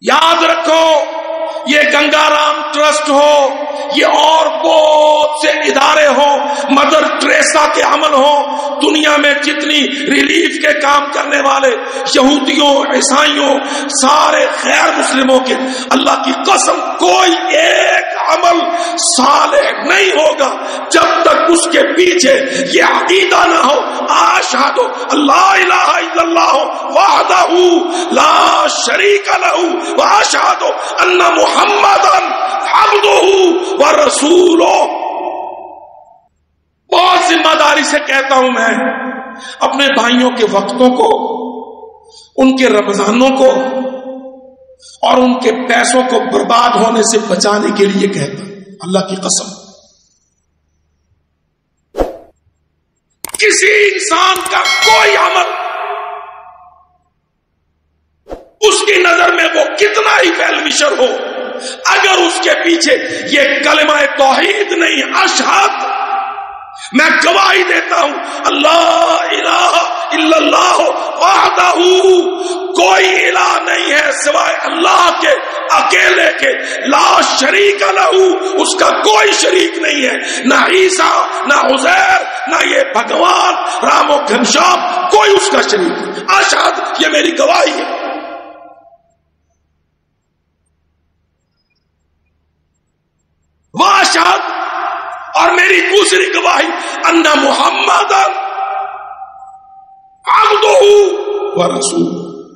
یاد رکھو یہ گنگارام ٹرسٹ ہو، یہ اور بہت سے ادارے ہوں، مدر ٹریسا کے عمل ہوں، دنیا میں جتنی ریلیف کے کام کرنے والے یہودیوں، عیسائیوں، سارے غیر مسلموں کے، اللہ کی قسم کوئی ایک عمل صالح نہیں ہوگا جب تک اس کے پیچھے یہ عقیدہ نہ ہو، اشہد اللہ الہ الا اللہ وحدہ لا شریک لہ واشہد ان محمدا عبدہ ورسولہ۔ بہت ذمہ داری سے کہتا ہوں میں اپنے بھائیوں کے وقتوں کو، ان کے رمضانوں کو اور ان کے پیسوں کو برباد ہونے سے بچانے کے لیے کہتا ہوں، اللہ کی قسم کسی انسان کا کوئی عمل اس کی نظر میں وہ کتنا ہی فیلمشر ہو، اگر اس کے پیچھے یہ کلمہ توحید نہیں، اشہد، میں گواہی دیتا ہوں اللہ الہ الا اللہ وحدہ، کوئی الہ نہیں ہے سوائے اللہ کے اکیلے کے، لا شریک لہ، اس کا کوئی شریک نہیں ہے، نہ عیسیٰ نہ عزیر نہ یہ بھگوان رام و گھنشیام، کوئی اس کا شریک نہیں، اشہد، یہ میری گواہی ہے۔ واشہد، اور میری دوسری گواہی ان محمد عبدہ ورسولہ۔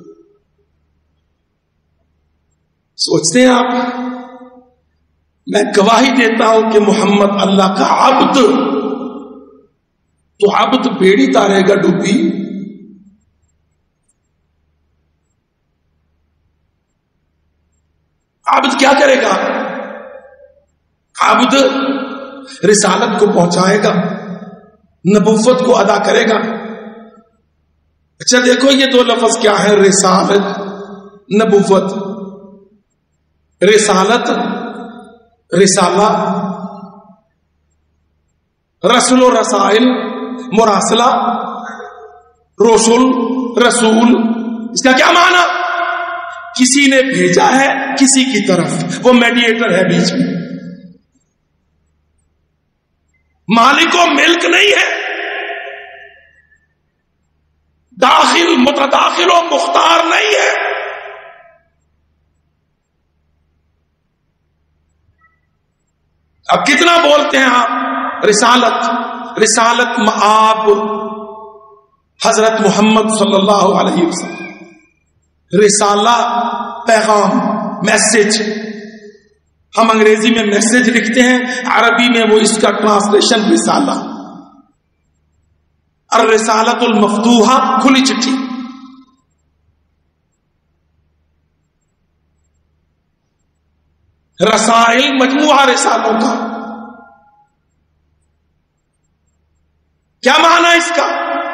سوچتے ہیں آپ، میں گواہی دیتا ہوں کہ محمد اللہ کا عبد، تو عبد بیڑی تارے گا ڈوبی؟ عبد کیا کرے گا؟ عبد رسالت کو پہنچائے گا، نبوت کو ادا کرے گا۔ اچھا دیکھو یہ دو لفظ کیا ہے، رسالت، نبوت۔ رسالت، رسالہ، رسل و رسائل، مراسلہ، رسول، رسول، اس کا کیا معنی؟ کسی نے بھیجا ہے کسی کی طرف، وہ میڈیٹر ہے بیچ میں، مالک و ملک نہیں ہے، داخل متداخل و مختار نہیں ہے۔ اب کتنا بولتے ہیں آپ رسالت، رسالت مآب حضرت محمد صلی اللہ علیہ وسلم، رسالہ پیغام، میسج، ہم انگریزی میں میسج لکھتے ہیں، عربی میں وہ اس کا ٹرانسلیشن رسالہ، الرسالۃ المفتوحہ، کھلی چٹھی۔ رسائل مجموعہ رسالوں کا، کیا معنی اس کا؟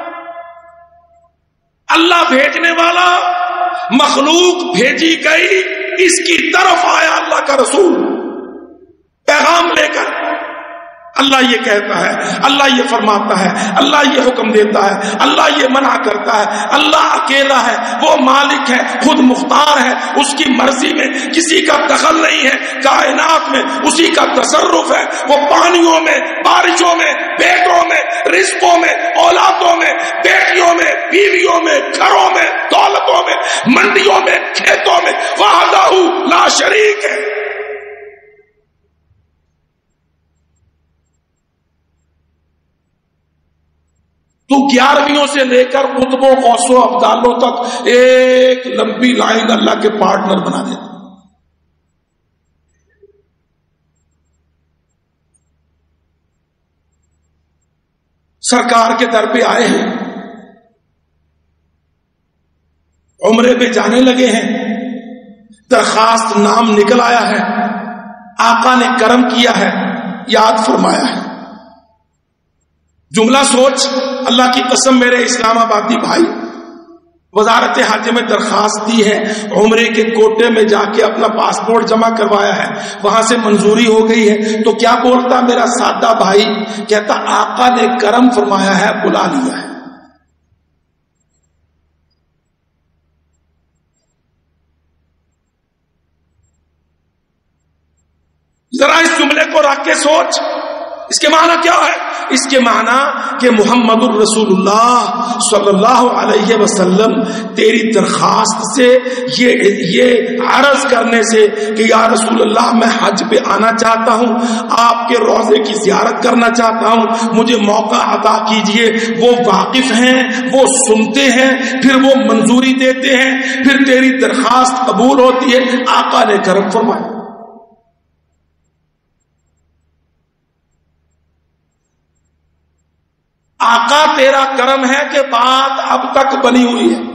اللہ بھیجنے والا، مخلوق بھیجی گئی، اس کی طرف آیا اللہ کا رسول پیغام لے کر۔ اللہ یہ کہتا ہے، اللہ یہ فرماتا ہے، اللہ یہ حکم دیتا ہے، اللہ یہ منع کرتا ہے۔ اللہ اکیلا ہے، وہ مالک ہے، خود مختار ہے، اس کی مرضی میں کسی کا دخل نہیں ہے، کائنات میں اسی کا تصرف ہے۔ وہ پانیوں میں، بارشوں میں، بیٹوں میں، رزقوں میں، اولادوں میں، بیٹیوں میں، بیویوں میں، گھروں میں، دولتوں میں، منڈیوں میں، کھیتوں میں، وحدہ لا شریک ہے۔ تو 11ویں سے لے کر قطبوں، غوثوں، ابدالوں تک ایک لمبی لائن اللہ کے پارٹنر بنا دیتا۔ سرکار کے در پہ آئے ہیں، عمرے پہ جانے لگے ہیں، درخواست نام نکل آیا ہے، آقا نے کرم کیا ہے، یاد فرمایا ہے۔ جملہ سوچ، اللہ کی قسم میرے اسلام آبادی بھائی، وزارت حج میں درخواست دی ہے، عمرے کے کوٹے میں جا کے اپنا پاسپورٹ جمع کروایا ہے، وہاں سے منظوری ہو گئی ہے، تو کیا بولتا میرا سادہ بھائی؟ کہتا آقا نے کرم فرمایا ہے، بلا لیا ہے۔ جملے کو رکھ کے سوچ، اس کے معنی کیا ہے؟ اس کے معنی کہ محمد الرسول اللہ صلی اللہ علیہ وسلم تیری درخواست سے، یہ عرض کرنے سے کہ یا رسول اللہ میں حج پہ آنا چاہتا ہوں، آپ کے روضے کی زیارت کرنا چاہتا ہوں، مجھے موقع عطا کیجئے، وہ واقف ہیں، وہ سنتے ہیں، پھر وہ منظوری دیتے ہیں، پھر تیری درخواست قبول ہوتی ہے۔ آقا نے کرم فرمایا۔ آقا تیرا کرم ہے کہ بات اب تک بنی ہوئی ہے۔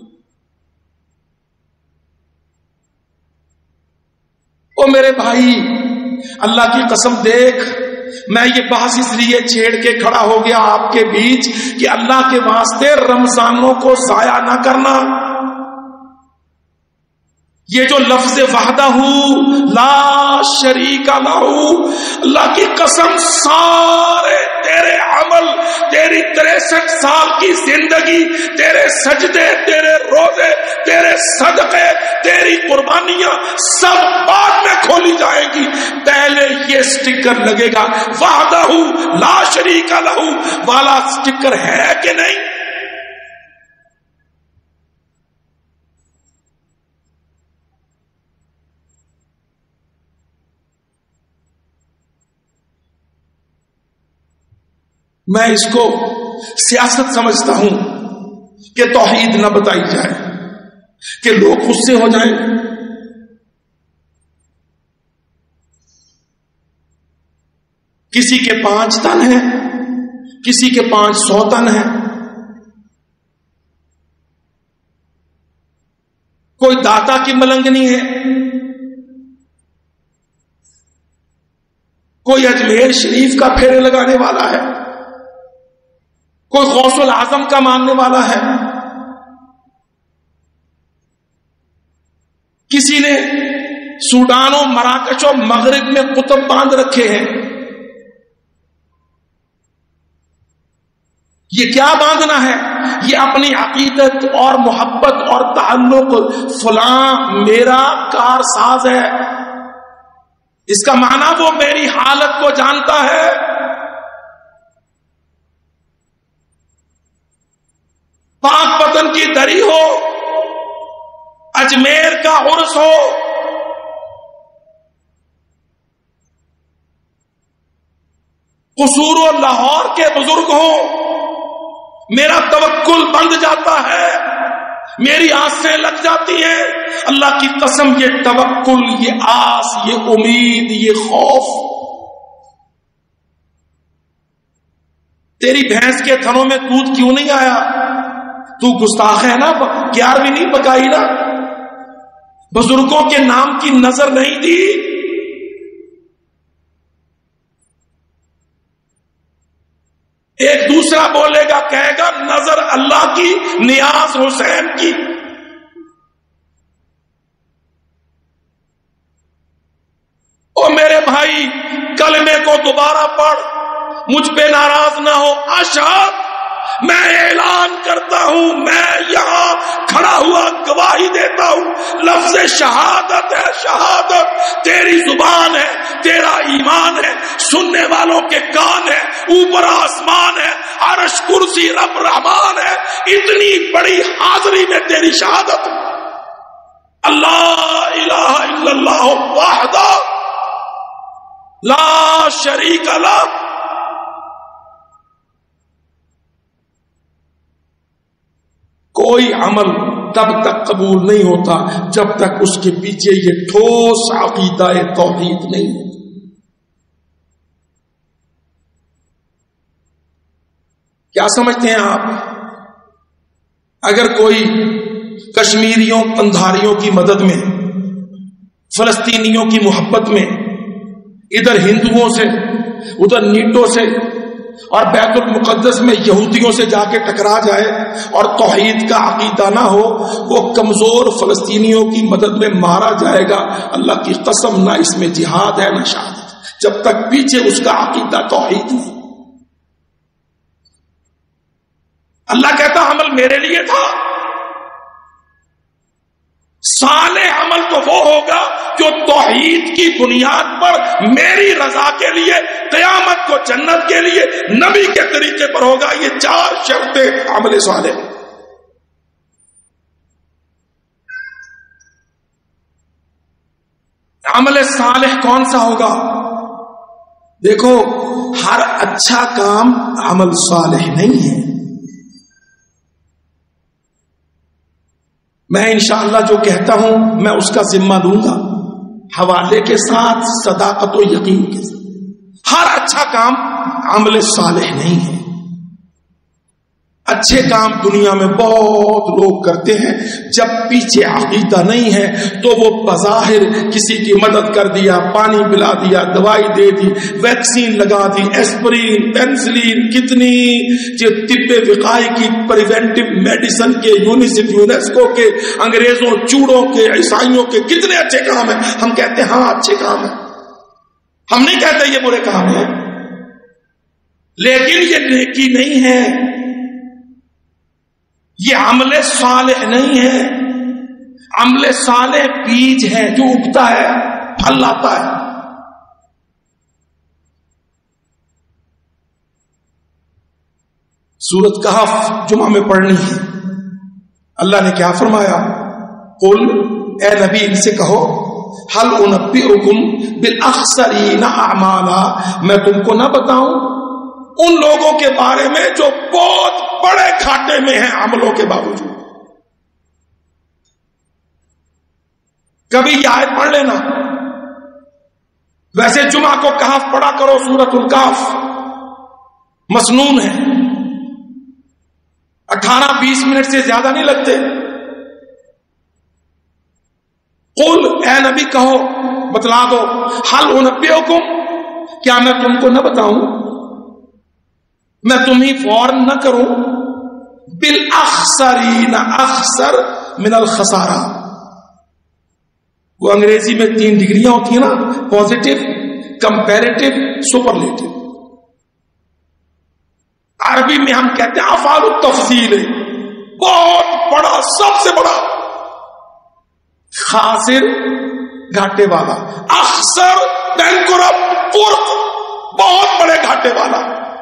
او میرے بھائی، اللہ کی قسم دیکھ، میں یہ بحث اس لیے چھیڑ کے کھڑا ہو گیا آپ کے بیچ کہ اللہ کے واسطے رمضانوں کو ضائع نہ کرنا۔ یہ جو لفظ وحدہ لا شریک لہ، اللہ کی قسم سارے تیرے عمل، تیری 63 سال کی زندگی، تیرے سجدے، تیرے روزے، تیرے صدقے، تیری قربانیاں سب بعد میں کھولی جائیں گی، پہلے یہ سٹیکر لگے گا وحدہ لا شریک لہ والا سٹیکر ہے کہ نہیں؟ میں اس کو سیاست سمجھتا ہوں کہ توحید نہ بتائی جائے کہ لوگ غصے ہو جائیں۔ کسی کے 5 تن ہیں، کسی کے 500 تن ہیں، کوئی داتا کی ملنگنی ہے، کوئی اجمیر شریف کا پھیرے لگانے والا ہے، کوئی غوث العظم کا ماننے والا ہے، کسی نے سوڈان و مراکش و مغرب میں قطب باندھ رکھے ہیں۔ یہ کیا باندھنا ہے؟ یہ اپنی عقیدت اور محبت اور تعلق، فلاں میرا کارساز ہے، اس کا معنی وہ میری حالت کو جانتا ہے۔ پاک پتن کی دری ہو، اجمیر کا عرس ہو، قصور و لاہور کے بزرگ ہوں، میرا توکل بند جاتا ہے، میری آسیں لگ جاتی ہیں۔ اللہ کی قسم یہ توکل، یہ آس، یہ امید، یہ خوف تیری بھینس کے تھنوں میں دودھ کیوں نہیں آیا؟ تو گستاخ ہے نا، 11ویں نہیں پکائی نا، بزرگوں کے نام کی نظر نہیں دی۔ ایک دوسرا بولے گا، کہے گا نظر اللہ کی، نیاز حسین کی۔ او میرے بھائی، کلمے کو دوبارہ پڑھ، مجھ پہ ناراض نہ ہو۔ اشہد، میں اعلان کرتا ہوں، میں یہاں کھڑا ہوا گواہی دیتا ہوں، لفظ شہادت ہے، شہادت تیری زبان ہے، تیرا ایمان ہے، سننے والوں کے کان ہے، اوپر آسمان ہے، عرش کرسی رب رحمان ہے، اتنی بڑی حاضری میں تیری شہادت ہے۔ اللہ الہ الا اللہ وحدہ لا شریک لہ۔ کوئی عمل تب تک قبول نہیں ہوتا جب تک اس کے پیچھے یہ ٹھوس عقیدہ توحید نہیں ہوتا۔ کیا سمجھتے ہیں آپ؟ اگر کوئی کشمیریوں قندھاریوں کی مدد میں، فلسطینیوں کی محبت میں، ادھر ہندوؤں سے ادھر نیٹوں سے اور بیت المقدس میں یہودیوں سے جا کے ٹکرا جائے اور توحید کا عقیدہ نہ ہو، وہ کمزور فلسطینیوں کی مدد میں مارا جائے گا۔ اللہ کی قسم، نہ اس میں جہاد ہے نہ شہادت، جب تک پیچھے اس کا عقیدہ توحید نہیں۔ اللہ کہتا عمل میرے لیے تھا۔ صالح عمل تو وہ ہوگا جو توحید کی بنیاد پر میری رضا کے لیے قیامت کو جنت کے لیے نبی کے طریقے پر ہوگا. یہ 4 شرطیں عمل صالح. عمل صالح کون سا ہوگا؟ دیکھو ہر اچھا کام عمل صالح نہیں ہے. میں انشاءاللہ جو کہتا ہوں میں اس کا ذمہ لوں گا حوالے کے ساتھ، صداقت و یقین کے ساتھ. ہر اچھا کام عمل صالح نہیں ہے. اچھے کام دنیا میں بہت لوگ کرتے ہیں، جب پیچھے عقیدہ نہیں ہے تو وہ بظاہر کسی کی مدد کر دیا، پانی پلا دیا، دوائی دے دی، ویکسین لگا دی، ایسپرین، پینسلین، کتنی جو طب وقائی کی پریونٹیو میڈیسن کے، یونیسکو کے، انگریزوں چوڑوں کے، عیسائیوں کے کتنے اچھے کام ہیں. ہم کہتے ہیں ہاں اچھے کام ہیں، ہم نہیں کہتے یہ برے کام ہیں، لیکن یہ نیکی نہیں ہے، یہ عمل صالح نہیں ہے. عمل صالح بیج ہے جو اگتا ہے، پھل لاتا ہے. سورۃ کہف جمعہ میں پڑھنی ہے. اللہ نے کیا فرمایا؟ قل، اے نبی ان سے کہو، هل انبئکم بالاخسرین اعمالا، میں تم کو نہ بتاؤں ان لوگوں کے بارے میں جو بہت بڑے گھاٹے میں ہیں عملوں کے باوجود. کبھی یہ آیت پڑھ لینا. ویسے جمعہ کو کہف پڑھا کرو، سورۃ الکہف مسنون ہے، 18-20 منٹ سے زیادہ نہیں لگتے. قل، اے نبی کہو، بتلا دو، هل انبئکم، کیا میں تم کو نہ بتاؤں، میں تمہیں فوراً نہ کروں، بالاخسرین، اخسر من الخسارہ. وہ انگریزی میں 3 ڈگریاں ہوتی ہیں نا، پازیٹو، کمپیریٹو، سپرلیٹو. عربی میں ہم کہتے ہیں افعال التفضیل، بہت بڑا، سب سے بڑا. خاسر، گھاٹے والا. اخسر، بینکرپٹ، قرب، بہت بڑے گھاٹے والا.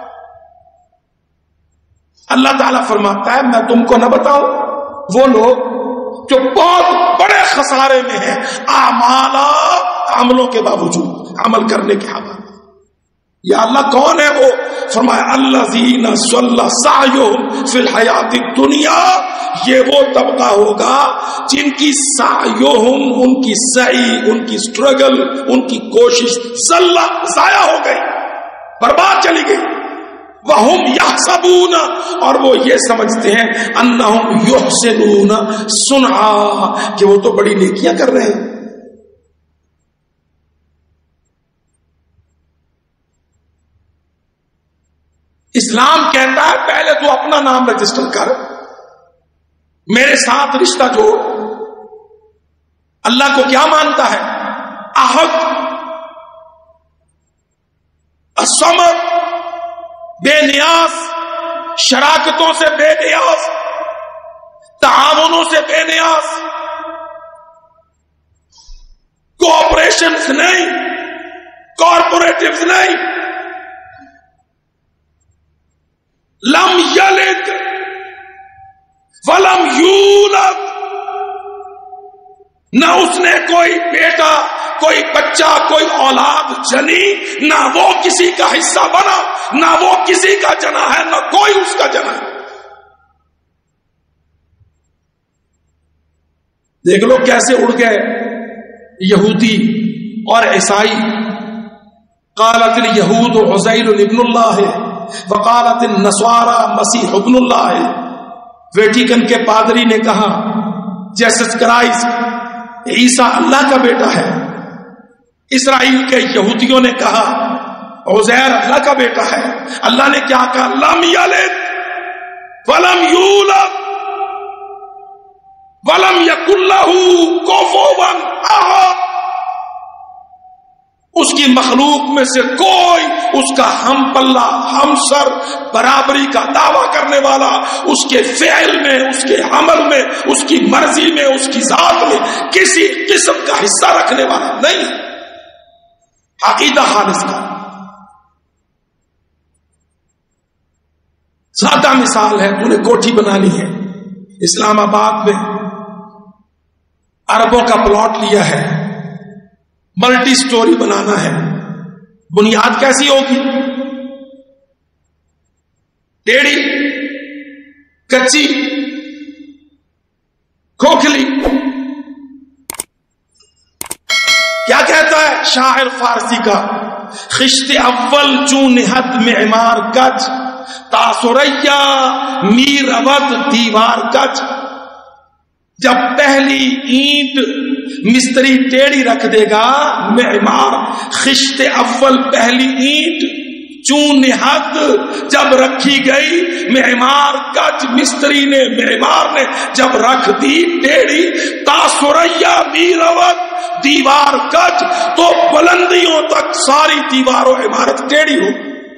اللہ تعالیٰ فرماتا ہے میں تم کو نہ بتاؤں وہ لوگ جو بہت بڑے خسارے میں ہیں، اعمالا، عملوں کے باوجود، عمل کرنے کے حوالے. یا اللہ کون ہے وہ؟ فرمایا الذین ضل سعیہم فی الحیات الدنیا، یہ وہ طبقہ ہوگا جن کی سعیہم، ان کی سعی، ان کی سٹرگل، ان کی کوشش ضل، ضائع ہو گئی، برباد چلی گئی. وَهُمْ يَحْسَبُونَ، اور وہ یہ سمجھتے ہیں أَنَّهُمْ يُحْسِنُونَ صُنْعًا، کہ وہ تو بڑی نیکیاں کر رہے ہیں. اسلام کہتا ہے پہلے تو اپنا نام رجسٹر کر، میرے ساتھ رشتہ جوڑ. اللہ کو کیا مانتا ہے؟ احد، الصمد، بے نیاز، شراکتوں سے بے نیاز، تعاونوں سے بے نیاز، کوآپریشنز نہیں، کارپوریٹیوز نہیں. لم یلد ولم یولد، نہ اس نے کوئی بیٹا، کوئی بچہ، کوئی اولاد جنی، نہ وہ کسی کا حصہ بنا، نہ وہ کسی کا جنا ہے، نہ کوئی اس کا جنا ہے. دیکھ لو کیسے اڑ گئے یہودی اور عیسائی. قالت الیہود عزیر ابن اللہ وقالت النصارى مسیح ابن اللہ. ویٹیکن کے پادری نے کہا جیسس کرائسٹ عیسیٰ اللہ کا بیٹا ہے. اسرائیل کے یہودیوں نے کہا عزیر اللہ کا بیٹا ہے. اللہ نے کیا کہا؟ لم یلد ولم یولد ولم یکن لہ کفوا احد. اس کی مخلوق میں سے کوئی اس کا ہم پلہ ہم سر برابری کا دعویٰ کرنے والا اس کے فعل میں، اس کے عمل میں، اس کی مرضی میں، اس کی ذات میں کسی قسم کا حصہ رکھنے والا نہیں. عقیدہ خالص کا. سادہ مثال ہے، تو نے کوٹھی بنانی ہے اسلام آباد میں، اربوں کا پلاٹ لیا ہے، ملٹی سٹوری بنانا ہے، بنیاد کیسی ہوگی؟ ٹیڑھی، کچی، کھوکھلی. کیا کہتا ہے شاعر فارسی کا؟ خشت اول چون نہت معمار کج، تاثریا میر ابد دیوار کج. جب پہلی اینٹ مستری ٹیڑھی رکھ دے گا، معمار خشت اول پہلی اینٹ چون نہت جب رکھی گئی، معمار کج مستری نے معمار نے جب رکھ دی ٹیڑھی، تاثریا میر ابد دیوار کج، تو بلندیوں تک ساری دیوار و عمارت ٹیڑھی ہو.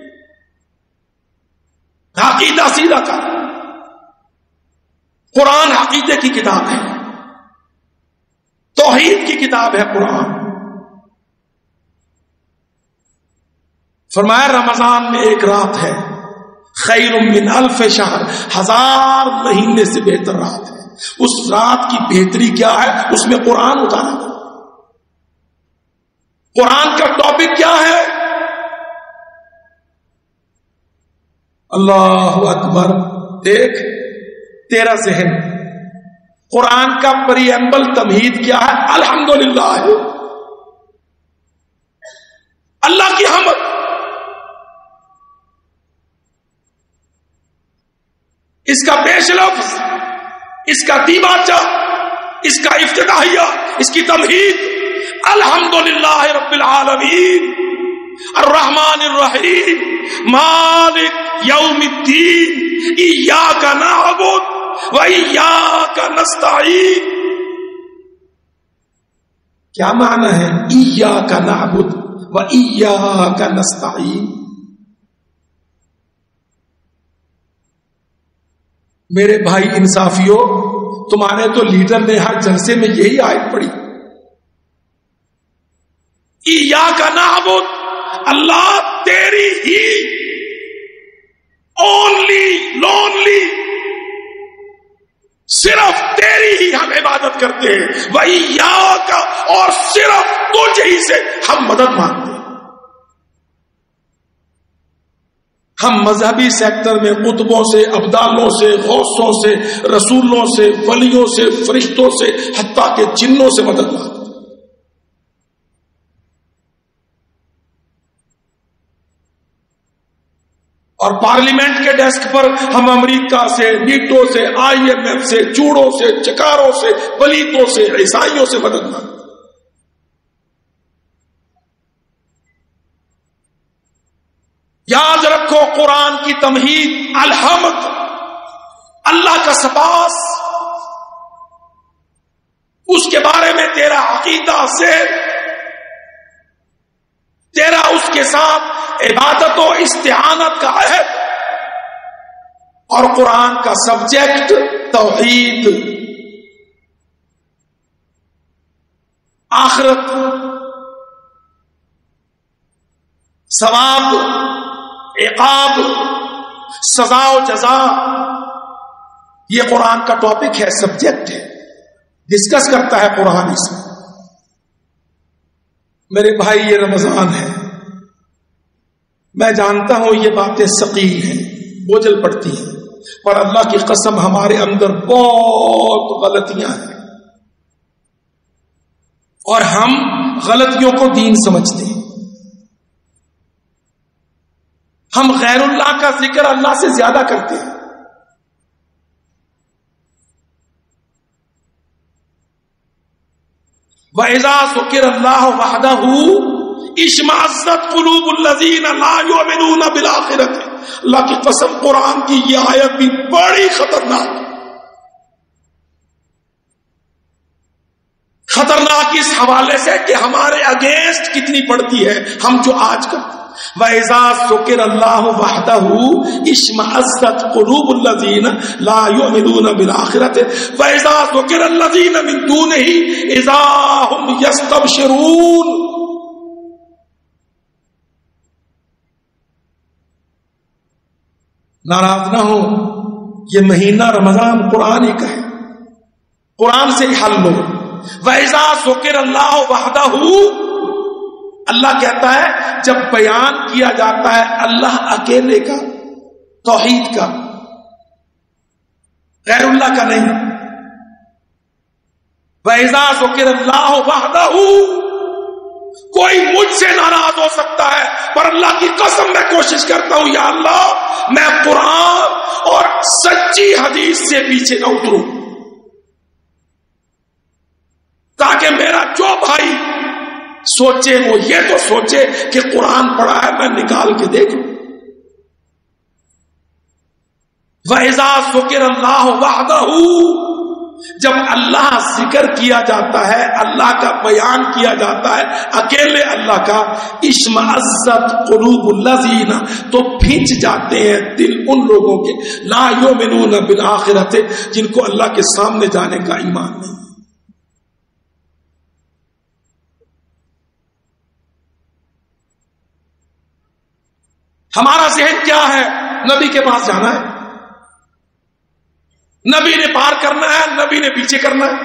عقیدہ سیدھا کر. قرآن عقیدے کی کتاب ہے، توحید کی کتاب ہے قرآن. فرمایا رمضان میں ایک رات ہے، خیر من الف شہر، 1000 مہینے سے بہتر رات ہے. اس رات کی بہتری کیا ہے؟ اس میں قرآن اتارا گیا. قرآن کا ٹاپک کیا ہے؟ اللہ اکبر. دیکھ تیرا ذہن، قرآن کا پریمبل تمہید کیا ہے؟ الحمدللہ. اللہ کی حمد. اس کا پیش لفظ، اس کا دیباچہ، اس کا افتتاحیہ، اس کی تمہید الحمدللہ رب العالمین الرحمن الرحیم مالک یوم الدین ایاک نعبد و ایاک نستعین. کیا معنی ہے ایاک نعبد و ایاک نستعین؟ میرے بھائی انصافیوں، تمہارے تو لیڈر نے ہر جلسے میں یہی آیت پڑھی، ایاک نعبد، اللہ تیری ہی، اونلی لونلی، صرف تیری ہی ہم عبادت کرتے ہیں، وَإِيَّاكَ، اور صرف تجھ ہی سے ہم مدد مانگتے ہیں. ہم مذہبی سیکٹر میں قطبوں سے، ابدالوں سے، غوثوں سے، رسولوں سے، ولیوں سے، فرشتوں سے، حتیٰ کہ جنوں سے مدد مانگتے ہیں. اور پارلیمنٹ کے ڈیسک پر ہم امریکہ سے، نیٹو سے، IMF سے، چوڑوں سے، چکاروں سے، پلیتوں سے، عیسائیوں سے مدد مانگتے. یاد رکھو قرآن کی تمہید الحمد، اللہ کا سپاس، اس کے بارے میں تیرا عقیدہ سے، تیرا اس کے ساتھ عبادت و استعانت کا عہد، اور قرآن کا سبجیکٹ توحید، آخرت، ثواب، عقاب، سزا و جزا. یہ قرآن کا ٹاپک ہے، سبجیکٹ ہے، ڈسکس کرتا ہے قرآن اس میں. میرے بھائی یہ رمضان ہے، میں جانتا ہوں یہ باتیں ثقیل ہیں، بوجھل پڑتی ہیں، پر اللہ کی قسم ہمارے اندر بہت غلطیاں ہیں اور ہم غلطیوں کو دین سمجھتے ہیں. ہم غیر اللہ کا ذکر اللہ سے زیادہ کرتے ہیں. وَإِذَا ذُكِرَ اللَّهُ وَحْدَهُ اشْمَأَزَّتْ قُلُوبُ الَّذِينَ لَا يُؤْمِنُونَ بِالْآخِرَةِ. اللہ کی قسم قرآن کی یہ آیت بھی بڑی خطرناک. خطرناک اس حوالے سے کہ ہمارے اگینسٹ کتنی پڑتی ہے ہم جو آج کرتے. وَإِذَا ذُكِرَ اللَّهُ وَحْدَهُ اشْمَأَزَّتْ قُلُوبُ الَّذِينَ لَا يُؤْمِنُونَ بِالْآخِرَةِ وَإِذَا ذُكِرَ الَّذِينَ مِن دُونِهِ إِذَا هُمْ يَسْتَبْشِرُونَ. ناراض نہ ہو، یہ مہینہ رمضان قرآن ہی کا ہے، قرآن سے ہی حل لو. وَإِذَا ذُكِرَ اللَّهُ وَحْدَهُ، اللہ کہتا ہے جب بیان کیا جاتا ہے اللہ اکیلے کا، توحید کا، غیر اللہ کا نہیں. وَإِذَا ذُكِرَ اللَّهُ وَحْدَهُ، کوئی مجھ سے ناراض ہو سکتا ہے پر اللہ کی قسم میں کوشش کرتا ہوں یا اللہ میں قرآن اور سچی حدیث سے پیچھے نہ اتروں، تاکہ میرا جو بھائی سوچے وہ یہ تو سوچے کہ قرآن پڑھا ہے میں نکال کے دیکھ لوں. وَإِذَا ذُكِرَ اللَّهُ وَحْدَهُ، جب اللہ ذکر کیا جاتا ہے، اللہ کا بیان کیا جاتا ہے اکیلے اللہ کا، اشمئزت قلوب الذین، تو پھنچ جاتے ہیں دل ان لوگوں کے لا یؤمنون بالآخرۃ، جن کو اللہ کے سامنے جانے کا ایمان نہیں. ہمارا ذہن کیا ہے؟ نبی کے پاس جانا ہے، نبی نے پار کرنا ہے، نبی نے پیچھے کرنا ہے.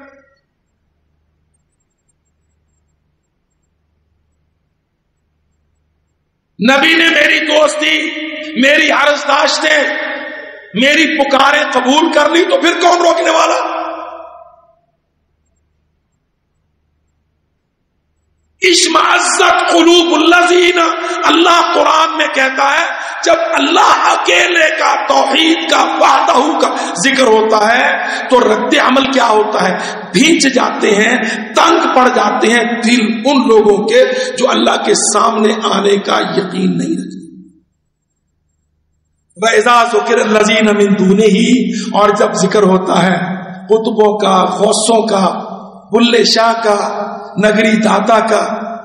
نبی نے میری دوستی، میری عرضداشتیں، میری پکاریں قبول کر لی تو پھر کون روکنے والا؟ اشمئزت قلوب الذین، اللہ قرآن میں کہتا ہے جب اللہ اکیلے کا، توحید کا، وحدہ کا ذکر ہوتا ہے تو رد عمل کیا ہوتا ہے؟ بھینچ جاتے ہیں، تنگ پڑ جاتے ہیں دل ان لوگوں کے جو اللہ کے سامنے آنے کا یقین نہیں رکھتے. وَإِذَا ذُكِرَ الَّذِينَ مِن دُونِهِ، اور جب ذکر ہوتا ہے قطبوں کا، غوثوں کا، بلے شاہ کا، نگری داتا کا،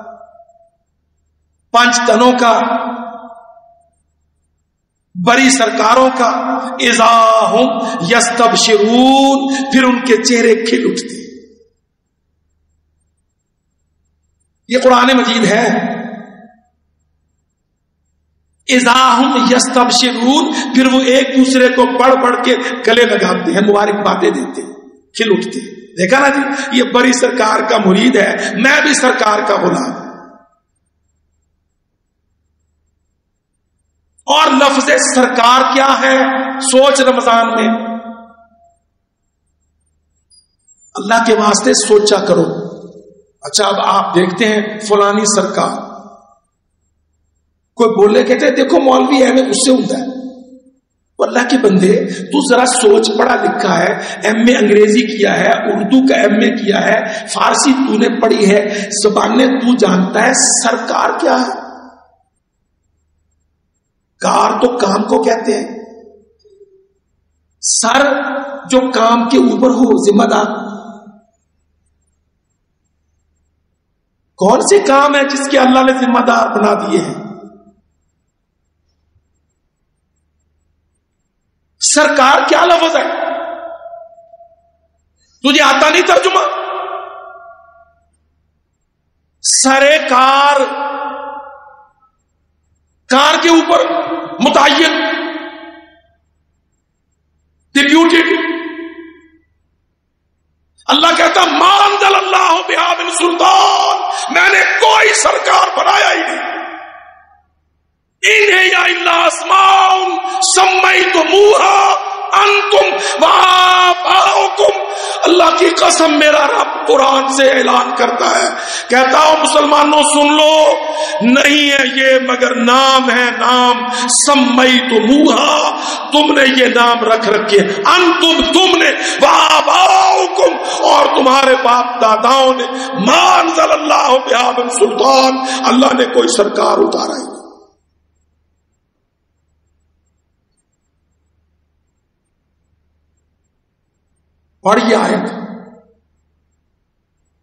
پانچ تنوں کا، بڑی سرکاروں کا، اذا ہم یستبشرون، پھر ان کے چہرے کھل اٹھتے. یہ قرآن مجید ہے. اذا ہم یستبشرون، پھر وہ ایک دوسرے کو پڑھ پڑھ کے گلے لگاتے ہیں، مبارکبادیں دیتے ہیں، کھل اٹھتے ہیں. دیکھا نا جی، یہ بڑی سرکار کا مرید ہے، میں بھی سرکار کا غلام. اور لفظ سرکار کیا ہے؟ سوچ رمضان میں اللہ کے واسطے سوچا کرو. اچھا اب آپ دیکھتے ہیں فلانی سرکار، کوئی بولے کہتے ہیں دیکھو مولوی احمد اس سے ہوتا ہے. اللہ کے بندے تو ذرا سوچ، پڑھا لکھا ہے، ایم اے انگریزی کیا ہے، اردو کا ایم اے کیا ہے، فارسی تو نے پڑھی ہے، زبانیں تو جانتا ہے. سرکار کیا ہے؟ کار تو کام کو کہتے ہیں، سر جو کام کے اوپر ہو، ذمہ دار. کون سے کام ہے جس کے اللہ نے ذمہ دار بنا دیے ہیں؟ سرکار کیا لفظ ہے؟ تجھے آتا نہیں ترجمہ؟ سرے کار، کار کے اوپر متعین، ڈپیوٹیڈ. اللہ کہتا ما انزل اللہ بہا من سلطان، میں نے کوئی سرکار بنایا ہی نہیں. انہیں یا اللہ اسماء سمیتموها انتم وآباؤکم. اللہ کی قسم میرا رب قرآن سے اعلان کرتا ہے، کہتا ہوں مسلمانوں سن لو، نہیں ہے یہ مگر نام ہے، نام سمیتموها، تم نے یہ نام رکھ رکھے، انتم تم نے، وآباؤکم اور تمہارے باپ داداؤں نے، ما انزل اللہ بہا من سلطان، اللہ نے کوئی سرکار اتارا ہی نہیں. پڑھیے آیت.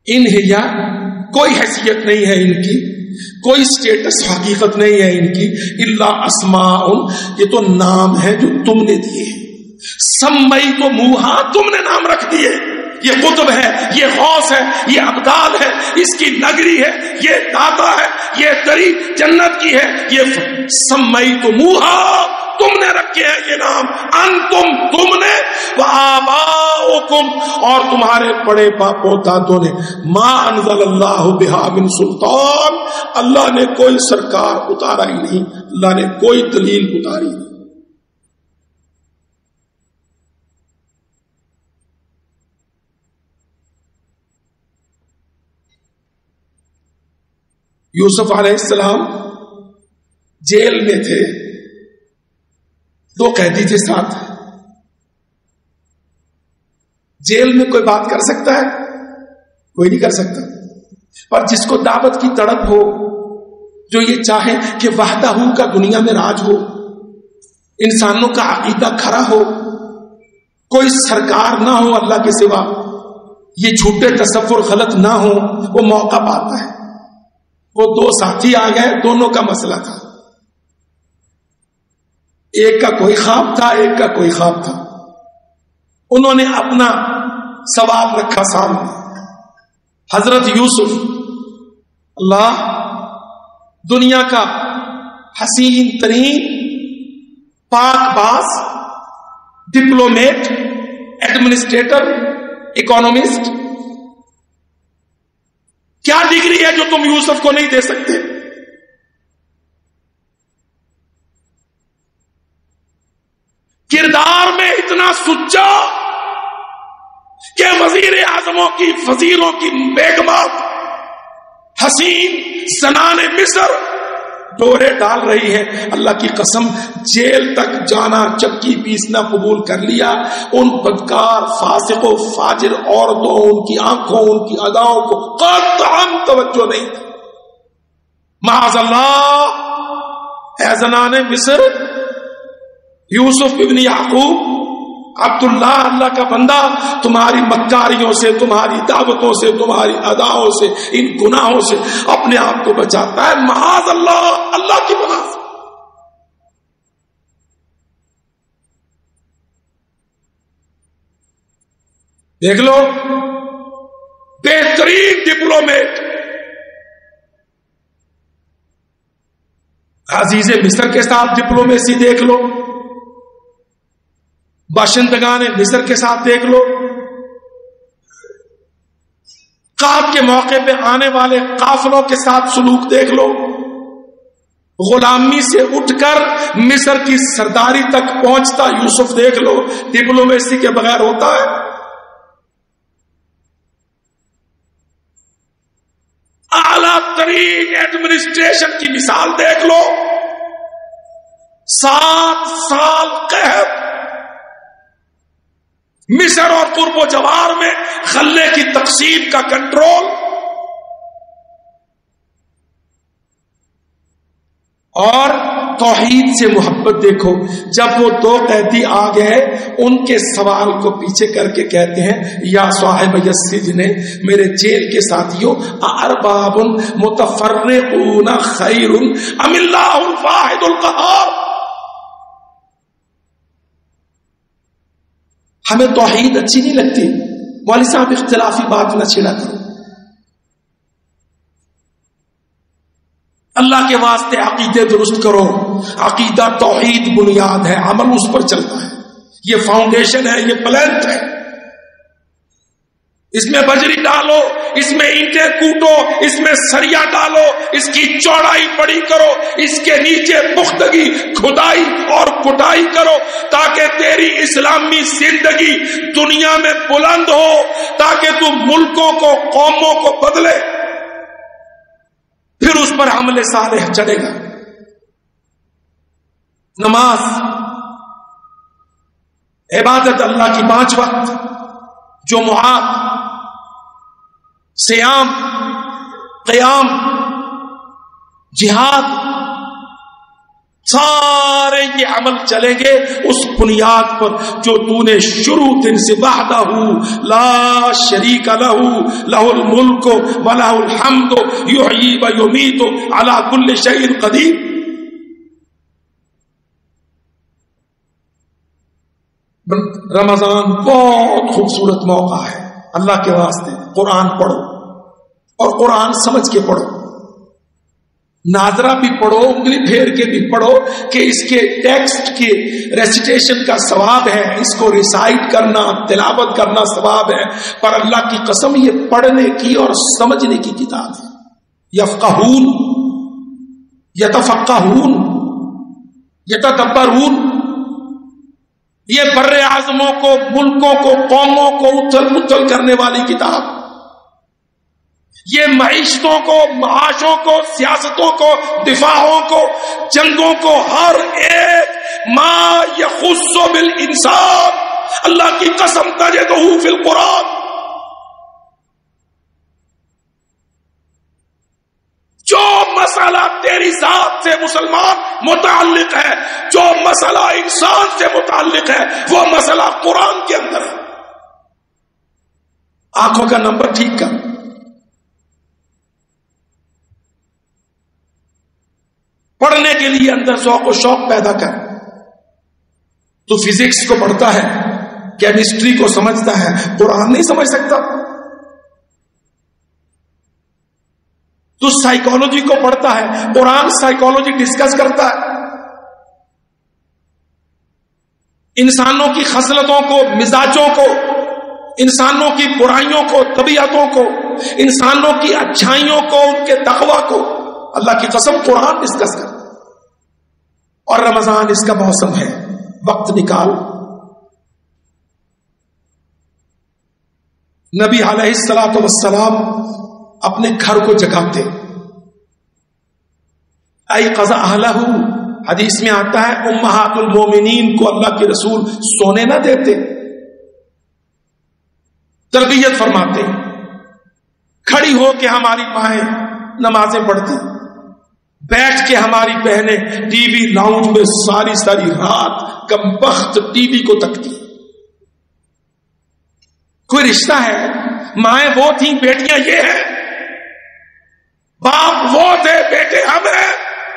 انہیا کوئی حیثیت نہیں ہے ان کی، کوئی سٹیٹس حقیقت نہیں ہے ان کی، الا اسماء، یہ تو نام ہے جو تم نے دیے، سمیتموہا، تم نے نام رکھ دیے، یہ قطب ہے، یہ غوث ہے، یہ ابدال ہے، اس کی نگری ہے، یہ داتا ہے، یہ دری جنت کی ہے، یہ سمیتموہا، تم نے رکھے ہیں یہ نام، انتم، تم نے، وآباؤکم، اور تمہارے بڑے باپوں دادوں نے، ما انزل اللہ بہا من سلطان، اللہ نے کوئی سرکار اتارا ہی نہیں، اللہ نے کوئی دلیل اتاری نہیں۔ یوسف علیہ السلام جیل میں تھے، 2 قیدی تھے ساتھ، جیل میں کوئی بات کر سکتا ہے؟ کوئی نہیں کر سکتا، پر جس کو دعوت کی تڑپ ہو، جو یہ چاہے کہ وحدہ کا دنیا میں راج ہو، انسانوں کا عقیدہ کھڑا ہو، کوئی سرکار نہ ہو اللہ کے سوا، یہ جھوٹے تصور غلط نہ ہو، وہ موقع پاتا ہے۔ وہ 2 ساتھی آ گئے، دونوں کا مسئلہ تھا، ایک کا کوئی خواب تھا، ایک کا کوئی خواب تھا، انہوں نے اپنا سوال رکھا سامنے۔ حضرت یوسف، اللہ دنیا کا حسین ترین پاک باز، ڈپلومیٹ، ایڈمنسٹریٹر، اکانومسٹ، کیا ڈگری ہے جو تم یوسف کو نہیں دے سکتے؟ کردار میں اتنا سچا کہ وزیر اعظموں کی، وزیروں کی بیگمات، حسین زنان مصر ڈورے ڈال رہی ہے، اللہ کی قسم جیل تک جانا، چکی پیسنا قبول کر لیا، ان بدکار فاسق و فاجر عورتوں، ان کی آنکھوں، ان کی اداؤں کو قطعاً توجہ نہیں تھی۔ معاذ اللہ، اے زنان مصر، یوسف ابن یعقوب، عبداللہ، اللہ کا بندہ، تمہاری مکاریوں سے، تمہاری دعوتوں سے، تمہاری اداؤں سے، ان گناہوں سے اپنے آپ کو بچاتا ہے، معاذ اللہ، اللہ کی پناہ سے۔ دیکھ لو، بہترین ڈپلومیٹ عزیز مصر کے ساتھ ڈپلومیسی دیکھ لو، باشندگان مصر کے ساتھ دیکھ لو، قحط کے موقع پہ آنے والے قافلوں کے ساتھ سلوک دیکھ لو، غلامی سے اٹھ کر مصر کی سرداری تک پہنچتا یوسف دیکھ لو، ڈپلومیسی کے بغیر ہوتا ہے؟ اعلیٰ ترین ایڈمنسٹریشن کی مثال دیکھ لو، 7 سال قحط، مصر اور قرب و جوار میں غلے کی تقسیم کا کنٹرول، اور توحید سے محبت دیکھو۔ جب وہ 2 قیدی آ گئے، ان کے سوال کو پیچھے کر کے کہتے ہیں، یا صاحب السجن، میرے جیل کے ساتھیوں، ارباب متفرقون خیر ام اللہ الواحد القہار، ہمیں توحید اچھی نہیں لگتی، مولوی صاحب اختلافی بات نہ چھڑا کرو، اللہ کے واسطے عقیدے درست کرو، عقیدہ توحید بنیاد ہے، عمل اس پر چلتا ہے، یہ فاؤنڈیشن ہے، یہ پلینٹ ہے، اس میں بجری ڈالو، اس میں اینٹیں کوٹو، اس میں سریا ڈالو، اس کی چوڑائی بڑی کرو، اس کے نیچے پختگی، کھدائی اور کٹائی کرو، تاکہ تیری اسلامی زندگی دنیا میں بلند ہو، تاکہ تو ملکوں کو، قوموں کو بدلے، پھر اس پر عمل صالح چڑھے گا۔ نماز عبادت اللہ کی 5 وقت، جمعات، صیام، قیام، جہاد، سارے یہ عمل چلیں گے اس بنیاد پر جو تو نے شروع دن سے وحدہ لا شریک لہ لہ الملک ولہ الحمد یحیی و یمیت علی کل شیء قدیر. رمضان بہت خوبصورت موقع ہے. اللہ کے واسطے قرآن پڑھو اور قرآن سمجھ کے پڑھو. ناظرہ بھی پڑھو, انگلی پھیر کے بھی پڑھو کہ اس کے ٹیکسٹ کے ریسیٹیشن کا ثواب ہے, اس کو ریسائٹ کرنا تلاوت کرنا ثواب ہے, پر اللہ کی قسم یہ پڑھنے کی اور سمجھنے کی کتاب ہے. یفقہون, یتفقہون, یتدبرون, یہ بر اعظموں کو, ملکوں کو, قوموں کو اتھل پتھل کرنے والی کتاب. یہ معیشتوں کو, معاشوں کو, سیاستوں کو, دفاعوں کو, جنگوں کو, ہر ایک ما یخص بالانسان, اللہ کی قسم تجدہ فی القرآن. جو مسئلہ تیری ذات سے مسلمان متعلق ہے, جو مسئلہ انسان سے متعلق ہے, وہ مسئلہ قرآن کے اندر ہے. آنکھوں کا نمبر ٹھیک کر, پڑھنے کے لیے اندر ذوق و شوق پیدا کر. تو فزکس کو پڑھتا ہے, کیمسٹری کو سمجھتا ہے, قرآن نہیں سمجھ سکتا. تو سائیکالوجی کو پڑھتا ہے, قرآن سائیکالوجی ڈسکس کرتا ہے. انسانوں کی خصلتوں کو, مزاجوں کو, انسانوں کی برائیوں کو, طبیعتوں کو, انسانوں کی اچھائیوں کو, ان کے تقوی کو, اللہ کی قسم قرآن ڈسکس کرتا. اور رمضان اس کا موسم ہے, وقت نکال. نبی علیہ الصلوۃ والسلام اپنے گھر کو جگاتے, ایقظ اہلہ, حدیث میں آتا ہے امہات المومنین کو اللہ کے رسول سونے نہ دیتے, تربیت فرماتے. کھڑی ہو کے ہماری مائیں نمازیں پڑھتی, بیٹھ کے ہماری بہنیں ٹی وی لاؤنج میں ساری ساری رات کم بخت ٹی وی کو تکتی. کوئی رشتہ ہے؟ مائیں وہ تھیں, بیٹیاں یہ ہیں. باپ وہ تھے, بیٹے ہم ہیں.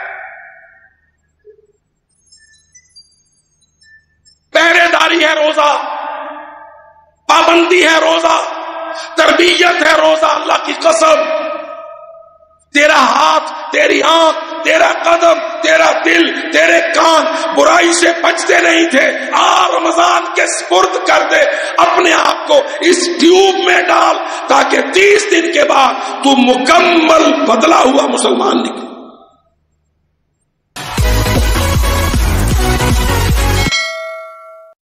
پہرے داری ہے روزہ, پابندی ہے روزہ, تربیت ہے روزہ. اللہ کی قسم تیرا ہاتھ, تیری آنکھ, تیرا قدم, تیرا دل, تیرے کان برائی سے بچتے نہیں تھے. رمضان کے سپرد کر دے اپنے آپ کو, اس ٹیوب میں ڈال, تاکہ 30 دن کے بعد تو مکمل بدلا ہوا مسلمان نکلے.